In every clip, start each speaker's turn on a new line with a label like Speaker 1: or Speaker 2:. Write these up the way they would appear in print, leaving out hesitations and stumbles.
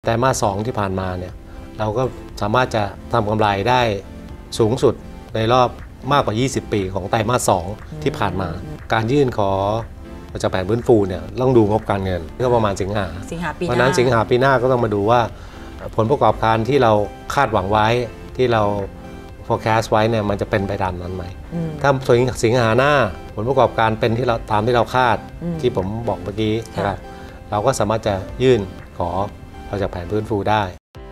Speaker 1: รมาส 2ที่ผ่านมาเนี่ยเราก็สามารถจะทำกำไรได้สูงสุดในรอบมากกว่า20 ปีของไตรมาส 2ที่ผ่านมาการยื่นขอจากแผนฟื้นฟูเนี่ยต้องดูงบการเงินก็ประมาณสิงหาปีหน้าเพราะนั้นสิงหาปีหน้าก็ต้องมาดูว่าผลประกอบการที่เราคาดหวังไว้ที่เรา forecast ไว้เนี่ยมันจะเป็นไปตามนั้นไหมถ้าสิงหาหน้าผลประกอบการเป็นที่เราตามที่เราคาดที่ผมบอกเมื่อกี้นะครับเราก็สามารถจะยื่นขอจากแผนฟื้นฟูได้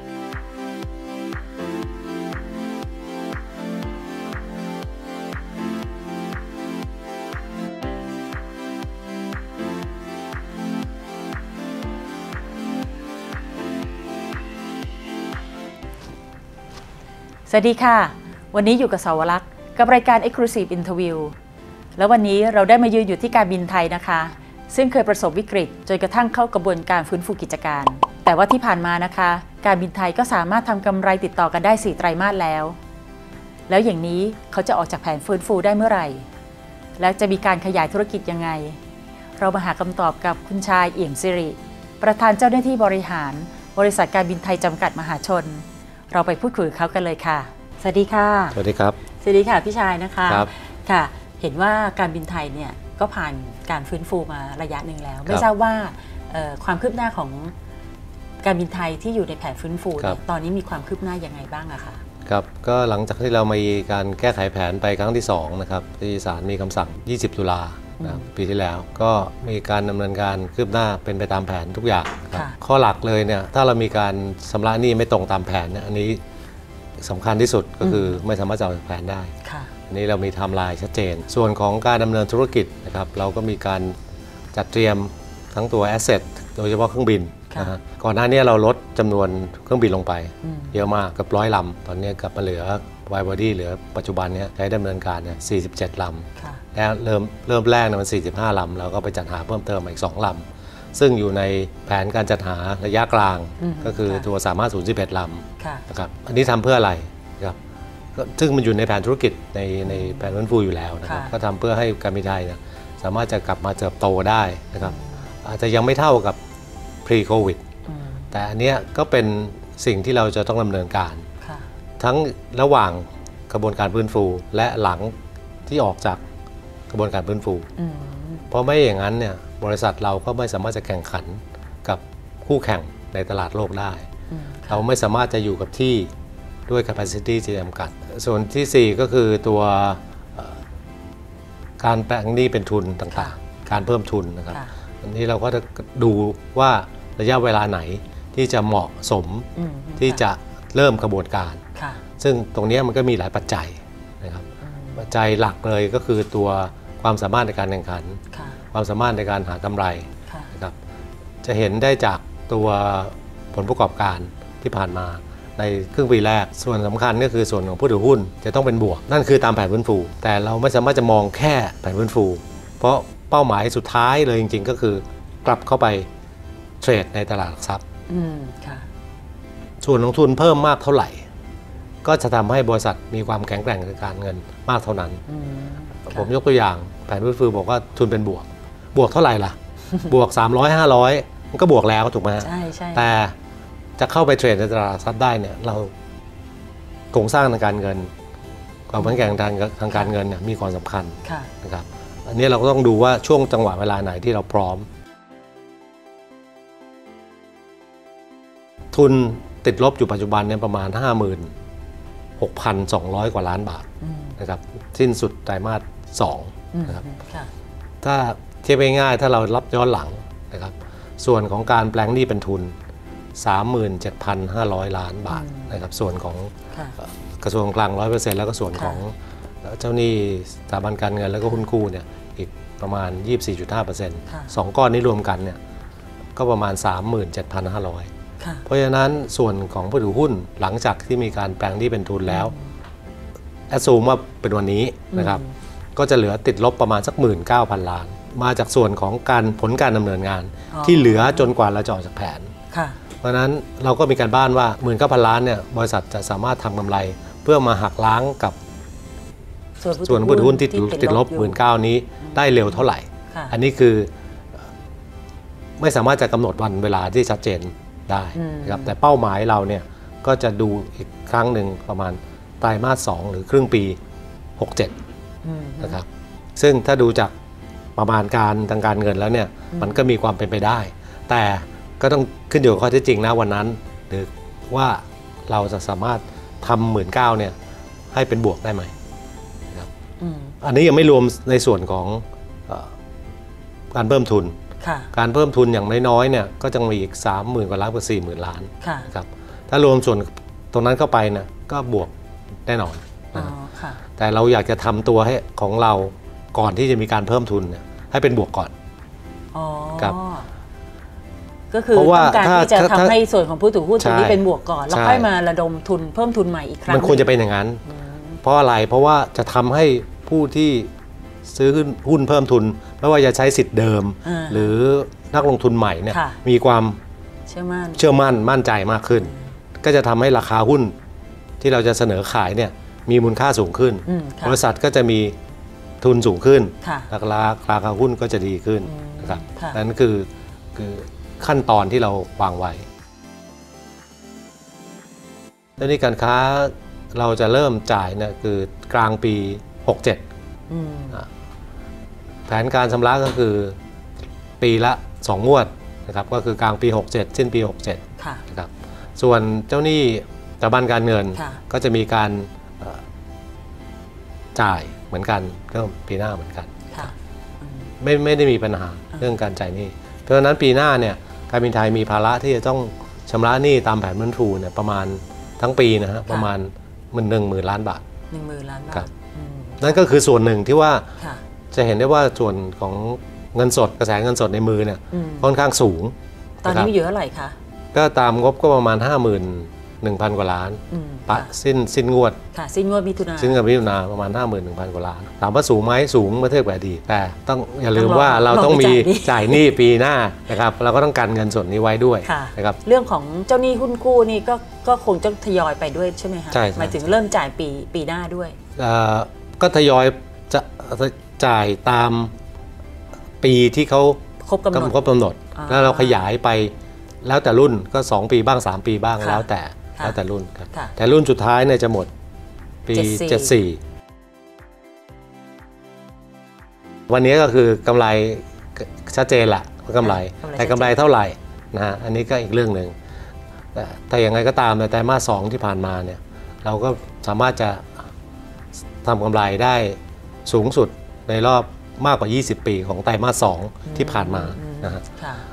Speaker 2: สวัสดีค่ะวันนี้อยู่กับสาวรักษ์กับรายการ Exclusive Interview แล้ววันนี้เราได้มายืนอยู่ที่การบินไทยนะคะซึ่งเคยประสบวิกฤตจนกระทั่งเข้ากระบวนการฟื้นฟูกิจการแต่ว่าที่ผ่านมานะคะการบินไทยก็สามารถทำกำไรติดต่อกันได้4 ไตรมาสแล้วอย่างนี้เขาจะออกจากแผนฟื้นฟูได้เมื่อไหร่และจะมีการขยายธุรกิจยังไงเรามาหาคำตอบกับคุณชายเอี่ยมสิริประธานเจ้าหน้าที่บริหารบริษัทการบินไทยจำกัดมหาชนเราไปพูดคุยกับเขากันเลยค่ะสวัสดีค่ะ
Speaker 1: สวัสดีครับ
Speaker 2: สวัสดีค่ะพี่ชายนะคะ
Speaker 1: ครับ
Speaker 2: ค่ะเห็นว่าการบินไทยเนี่ยก็ผ่านการฟื้นฟูมาระยะหนึ่งแล้วไม่ทราบว่าความคืบหน้าของการบินไทยที่อยู่ในแผนฟื้นฟูตอนนี้มีความคืบหน้ายังไงบ้างอะคะ
Speaker 1: ครับก็หลังจากที่เรามีการแก้ไขแผนไปครั้งที่2นะครับที่ศาลมีคำสั่ง20 ตุลาปีที่แล้วก็มีการดำเนินการคืบหน้าเป็นไปตามแผนทุกอย่างข้อหลักเลยเนี่ยถ้าเรามีการชำระหนี้ไม่ตรงตามแผนเนี่ยอันนี้สำคัญที่สุดก็คือไม่สามารถจะออกจากแผนได้อันนี้เรามีไทม์ไลน์ชัดเจนส่วนของการดำเนินธุรกิจนะครับเราก็มีการจัดเตรียมทั้งตัวแอสเซทโดยเฉพาะเครื่องบินนะฮะก่อนหน้านี้เราลดจำนวนเครื่องบินลงไปเยอะมากกับ100 ลำตอนนี้กลับมาเหลือwide body เหลือปัจจุบันนี้ใช้ดำเนินการเนี่ย47 ลำแล้วเริ่มแรกเนี่ยมัน45 ลำเราก็ไปจัดหาเพิ่มเติมอีก2 ลำซึ่งอยู่ในแผนการจัดหาระยะกลางก็คือตัว350-11 ลำนะครับอันนี้ทำเพื่ออะไรครับซึ่งมันอยู่ในแผนธุรกิจในแผนฟื้นฟูอยู่แล้วนะครับก็ทำเพื่อให้การบินไทยเนี่ยสามารถจะกลับมาเติบโตได้นะครับอาจจะยังไม่เท่ากับ pre covid แต่อันนี้ก็เป็นสิ่งที่เราจะต้องดำเนินการทั้งระหว่างกระบวนการฟื้นฟูและหลังที่ออกจากกระบวนการฟื้นฟูเพราะไม่อย่างนั้นเนี่ยบริษัทเราก็ไม่สามารถจะแข่งขันกับคู่แข่งในตลาดโลกได้เราไม่สามารถจะอยู่กับที่ด้วย capacity ที่จำกัดส่วนที่4ก็คือตัวการแปลงหนี้เป็นทุนต่างๆการเพิ่มทุนนะครับอันนี้เราก็จะดูว่าระยะเวลาไหนที่จะเหมาะสมที่จะเริ่มกระบวนการซึ่งตรงนี้มันก็มีหลายปัจจัยนะครับปัจจัยหลักเลยก็คือตัวความสามารถในการแข่งขันความสามารถในการหากำไรนะครับจะเห็นได้จากตัวผลประกอบการที่ผ่านมาในครึ่งปีแรกส่วนสำคัญก็คือส่วนของผู้ถือหุ้นจะต้องเป็นบวกนั่นคือตามแผนฟื้นฟูแต่เราไม่สามารถจะมองแค่แผนฟื้นฟูเพราะเป้าหมายสุดท้ายเลยจริงๆก็คือกลับเข้าไปเทรดในตลาดหลักทรัพย์ส่วนลงทุนเพิ่มมากเท่าไหร่ก็จะทำให้บริษัทมีความแข็งแกร่งในการเงินมากเท่านั้นผมยกตัวอย่างแผนฟื้นฟูบอกว่าทุนเป็นบวกเท่าไหร่ล่ะ บวก300-500มันก็บวกแล้วถูกไหมฮะแต่จะเข้าไปเทรดในตลาดหลักทรัพย์ได้เนี่ยเราโครงสร้างทางการเงินความแข็งแกร่งทางการเงินเนี่ยมีความสำคัญนะครับอันนี้เราก็ต้องดูว่าช่วงจังหวะเวลาไหนที่เราพร้อมทุนติดลบอยู่ปัจจุบันเนี่ยประมาณ 56,200 กว่าล้านบาทนะครับสิ้นสุดไตรมาส 2นะครับถ้าเทียบง่ายๆถ้าเรารับย้อนหลังนะครับส่วนของการแปลงหนี้เป็นทุน 37,500 ล้านบาทนะครับส่วนของกระทรวงกลาง 100% แล้วก็ส่วนของเจ้าหนี้สถาบันการเงินแล้วก็หุ้นกู้เนี่ยอีกประมาณ 24.5% 2 ก้อนนี้รวมกันเนี่ยก็ประมาณ 37,500เพราะฉะนั้นส่วนของผู้ถือหุ้นหลังจากที่มีการแปลงหนี้เป็นทุนแล้วแอสซูมว่าเป็นวันนี้นะครับก็จะเหลือติดลบประมาณสัก 19,000 ล้านมาจากส่วนของผลการดำเนินงานที่เหลือจนกว่าเราจะออกจากแผนเพราะฉะนั้นเราก็มีการบ้านว่า 19,000 ล้านเนี่ยบริษัทจะสามารถทำกำไรเพื่อมาหักล้างกับส่วนผู้ถือหุ้นที่ติดลบ 19,000 นี้ได้เร็วเท่าไหร่อันนี้คือไม่สามารถจะกำหนดวันเวลาที่ชัดเจนได้นะครับแต่เป้าหมายเราเนี่ยก็จะดูอีกครั้งหนึ่งประมาณไตรมาส 2หรือครึ่งปี 67นะครับซึ่งถ้าดูจากประมาณการทางการเงินแล้วเนี่ยมันก็มีความเป็นไปได้แต่ก็ต้องขึ้นอยู่กับข้อเท็จจริงนะวันนั้นหรือว่าเราจะสามารถทำ19,000เนี่ยให้เป็นบวกได้ไหมครับอันนี้ยังไม่รวมในส่วนของการเพิ่มทุนการเพิ่มทุนอย่างน้อยๆเนี่ยก็จะมีอีก 30,000 กว่าล้านกับ 40,000 ล้านครับถ้ารวมส่วนตรงนั้นเข้าไปนะก็บวกแน่นอนนะแต่เราอยากจะทำตัวให้ของเราก่อนที่จะมีการเพิ่มทุนเนี่ยให้เป็นบวกก่อนครับ
Speaker 2: ก็คือต้องการที่จะทำให้ส่วนของผู้ถือหุ้นตรงนี้เป็นบวกก่อนแล้วค่อยมาระดมทุนเพิ่มทุนใหม่อีกครั้ง
Speaker 1: มันควรจะเป็นอย่างนั้นเพราะอะไรเพราะว่าจะทำให้ผู้ที่ซื้อหุ้นเพิ่มทุนไม่ว่าจะใช้สิทธิ์เดิมหรือนักลงทุนใหม่เนี่ยมีความเชื่อมั่นมั่นใจมากขึ้นก็จะทำให้ราคาหุ้นที่เราจะเสนอขายเนี่ยมีมูลค่าสูงขึ้นบริษัทก็จะมีทุนสูงขึ้นราคาหุ้นก็จะดีขึ้นนะครับนั่นคือขั้นตอนที่เราวางไว้แล้วนี่การค้าเราจะเริ่มจ่ายเนี่ยคือกลางปี 67แผนการชำระก็คือปีละ2 งวดนะครับก็คือกลางปี 67สิ้นปี 67นะครับส่วนเจ้าหนี้สถาบันการเงินก็จะมีการจ่ายเหมือนกันก็ปีหน้าเหมือนกันไม่ได้มีปัญหาเรื่องการจ่ายหนี้เพราะฉะนั้นปีหน้าเนี่ยการบินไทยมีภาระที่จะต้องชำระหนี้ตามแผนฟื้นฟูเนี่ยประมาณทั้งปีนะฮะประมาณ10,000 ล้านบาท
Speaker 2: 10,000 ล้านบาท
Speaker 1: นั่นก็คือส่วนหนึ่งที่ว่าจะเห็นได้ว่าส่วนของเงินสดกระแสเงินสดในมือเนี่ยค่อนข้างสูง
Speaker 2: ตอนนี้มีอยู่เท่าไหร่คะ
Speaker 1: ก็ตามงบก็ประมาณ 51,000 กว่าล้านสิ้นงวด
Speaker 2: สิ้นงวดมิถุ
Speaker 1: นาประมาณ 51,000 กว่าล้านถามว่าสูงไหมสูงเมื่อเทียบกับอดีตแต่ต้องอย่าลืมว่าเราต้องมีจ่ายหนี้ปีหน้านะครับเราก็ต้องการเงินส่วนนี้ไว้ด้วยนะครับ
Speaker 2: เรื่องของเจ้าหนี้หุ้นกู้นี่ก็คงจะทยอยไปด้วยใช่ไหมคะหมายถึงเริ่มจ่ายปีหน้าด้วย
Speaker 1: ก็ทยอยจะจ่ายตามปีที่เขาครบกำหนดแล้วเราขยายไปแล้วแต่รุ่นก็2 ปีบ้าง3 ปีบ้างแล้วแต่รุ่นครับแต่รุ่นสุดท้ายเนี่ยจะหมดปี 74วันนี้ก็คือกำไรชัดเจนละว่ากำไรแต่กำไรเท่าไหร่นะฮะอันนี้ก็อีกเรื่องหนึ่งแต่อย่างไรก็ตามในไตรมาส 2ที่ผ่านมาเนี่ยเราก็สามารถจะทำกำไรได้สูงสุดในรอบมากกว่า20 ปีของไตรมาส 2ที่ผ่านมานะฮะ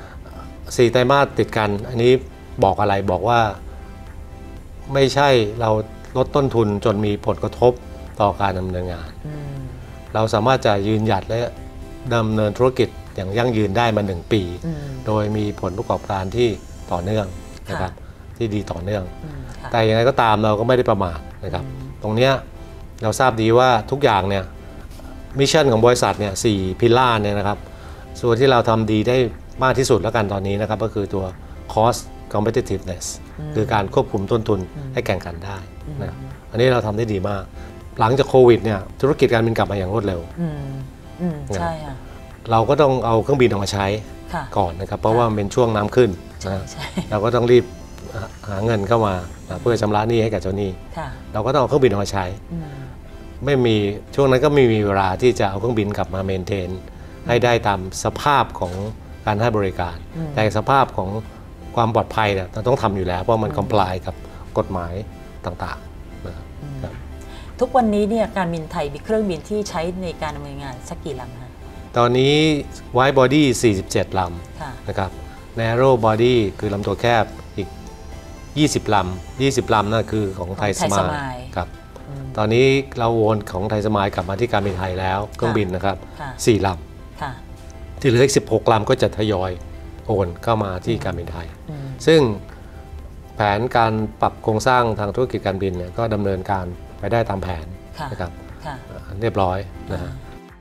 Speaker 1: 4 ไตรมาสติดกันอันนี้บอกอะไรบอกว่าไม่ใช่เราลดต้นทุนจนมีผลกระทบต่อการดำเนินงานเราสามารถจะยืนหยัดและดำเนินธุรกิจอย่างยั่งยืนได้มา1 ปีโดยมีผลประกอบการที่ต่อเนื่องนะครับที่ดีต่อเนื่องแต่อย่างไรก็ตามเราก็ไม่ได้ประมาทนะครับตรงนี้เราทราบดีว่าทุกอย่างเนี่ยมิชชั่นของบริษัทเนี่ย4 พิลล่าเนี่ยนะครับส่วนที่เราทำดีได้มากที่สุดแล้วกันตอนนี้นะครับก็คือตัว cost competitiveness คือการควบคุมต้นทุนให้แข่งขันได้นะอันนี้เราทำได้ดีมากหลังจากโควิดเนี่ยธุรกิจการบินกลับมาอย่างรวดเร็ว
Speaker 2: ใช่ค่ะ
Speaker 1: เราก็ต้องเอาเครื่องบินออกมาใช้ก่อนนะครับเพราะว่าเป็นช่วงน้ำขึ้นนะเราก็ต้องรีบหาเงินเข้ามาเพื่อชำระหนี้ให้กับเจ้าหนี้เราก็ต้องเอาเครื่องบินออกมาใช้ไม่มีช่วงนั้นก็ไม่มีเวลาที่จะเอาเครื่องบินกลับมาเมนเทนให้ได้ตามสภาพของการให้บริการแต่สภาพของความปลอดภัยเนี่ยเราต้องทำอยู่แล้วเพราะมันคอมพลายกับกฎหมายต่างๆนะครับ
Speaker 2: ทุกวันนี้เนี่ยการบินไทยมีเครื่องบินที่ใช้ในการดำเนินงานสักกี่ลำคะ
Speaker 1: ตอนนี้ Wide Body 47 ลำนะครับ Narrow Body คือลำตัวแคบอีก20 ลำนั่นคือของไทยสมายครับตอนนี้เราโอนของไทยสมายกลับมาที่การบินไทยแล้วเครื่องบินนะครับ4 ลำที่เหลืออีก16 ลำก็จะทยอยโอนเข้ามาที่การบินไทยซึ่งแผนการปรับโครงสร้างทางธุรกิจการบินเนี่ยก็ดำเนินการไปได้ตามแผนนะครับเรียบร้อยนะฮะ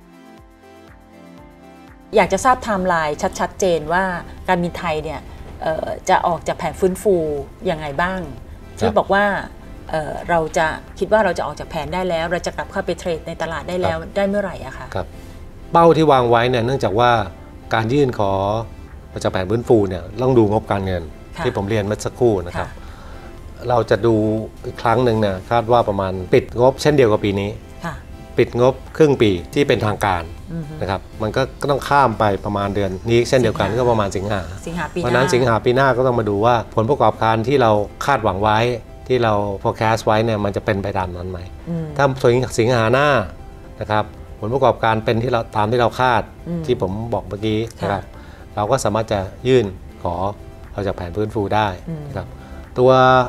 Speaker 2: อยากจะทราบไทม์ไลน์ชัดเจนว่าการบินไทยเนี่ยจะออกจากแผนฟื้นฟูยังไงบ้างที่บอกว่าเราจะคิดว่าเราจะออกจากแผนได้แล้วเราจะกลับเข้าไปเทรดในตลาดได้แล้วได้เมื่อไหร่อะคะ
Speaker 1: ครับเป้าที่วางไว้เนี่ยเนื่องจากว่าการยื่นขอจากแผนฟื้นฟูเนี่ยต้องดูงบการเงินที่ผมเรียนเมื่อสักครู่นะครับเราจะดูอีกครั้งหนึ่งเนี่ยคาดว่าประมาณปิดงบเช่นเดียวกับปีนี้ปิดงบครึ่งปีที่เป็นทางการนะครับมันก็ต้องข้ามไปประมาณเดือนนี้เช่นเดียวกันก็ประมาณสิงหาปีเพราะนั้นสิงหาปีหน้าก็ต้องมาดูว่าผลประกอบการที่เราคาดหวังไว้ที่เรา forecast ไว้เนี่ยมันจะเป็นไปตามนั้นไหมถ้าสิงหาหน้านะครับผลประกอบการเป็นที่เราตามที่เราคาดที่ผมบอกเมื่อกี้นะครับเราก็สามารถจะยื่นขอเอาจากแผนฟื้นฟูได้นะครับตัว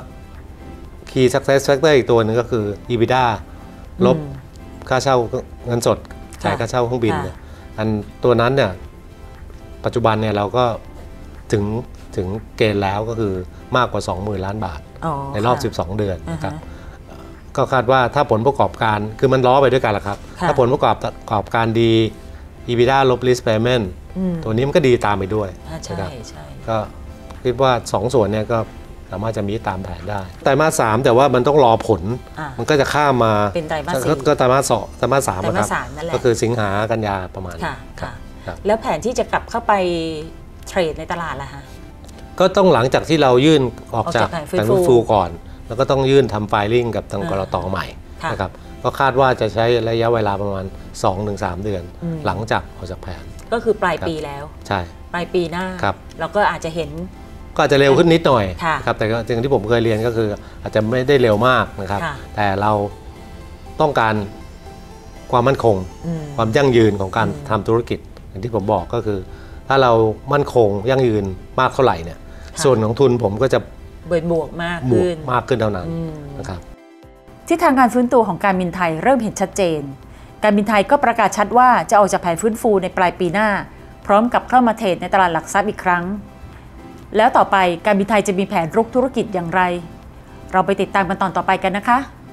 Speaker 1: Key Success Factor อีกตัวหนึ่งก็คือ EBITDA ลบค่าเช่าเงินสดจ่ายค่าเช่าเครื่องบินเนี่ยอันตัวนั้นเนี่ยปัจจุบันเนี่ยเราก็ถึงเกณฑ์แล้วก็คือมากกว่า 20,000 ล้านบาทในรอบ 12 เดือนนะครับก็คาดว่าถ้าผลประกอบการคือมันล้อไปด้วยกันแหละครับถ้าผลประกอบการดี EBITDA ลบ Lease Payment ตัวนี้มันก็ดีตามไปด้วยนะครับก็คิดว่า2ส่วนเนี่ยก็สามารถจะมีตามแผนได้ไตรมาส 3แต่ว่ามันต้องรอผลมันก็จะข้ามมา
Speaker 2: เป็นไตรมาส
Speaker 1: 4ก็ไตรมาส 2ไตรมาส 3ครับก็คือสิงหากันยาประมาณ
Speaker 2: ค่ะแล้วแผนที่จะกลับเข้าไปเทรดในตลาดล่ะฮะ
Speaker 1: ก็ต้องหลังจากที่เรายื่นออกจากแผนฟื้นฟูก่อนแล้วก็ต้องยื่นทำไฟลิ่งกับทางกลต.ใหม่นะครับก็คาดว่าจะใช้ระยะเวลาประมาณ 2-3 เดือนหลังจากออกจากแผน
Speaker 2: ก็คือปลายปีแล้ว
Speaker 1: ใช่
Speaker 2: ปลายปีหน้าเราก็อาจจะเห็น
Speaker 1: ก็อาจจะเร็วขึ้นนิดหน่อยครับแต่อย่างที่ผมเคยเรียนก็คืออาจจะไม่ได้เร็วมากนะครับแต่เราต้องการความมั่นคงความยั่งยืนของการทำธุรกิจอย่างที่ผมบอกก็คือถ้าเรามั่นคงยั่งยืนมากเท่าไหร่เนี่ยส่วนของทุนผมก็จะ
Speaker 2: บวกมากขึ้น
Speaker 1: เท่านั้นนะครับ
Speaker 2: ที่ทางการฟื้นตัวของการบินไทยเริ่มเห็นชัดเจนการบินไทยก็ประกาศชัดว่าจะออกจากแผนฟื้นฟูในปลายปีหน้าพร้อมกับเข้ามาเทรดในตลาดหลักทรัพย์อีกครั้งแล้วต่อไปการบินไทยจะมีแผนรุกธุรกิจอย่างไรเราไปติดตามกันตอนต่อไปกันนะคะ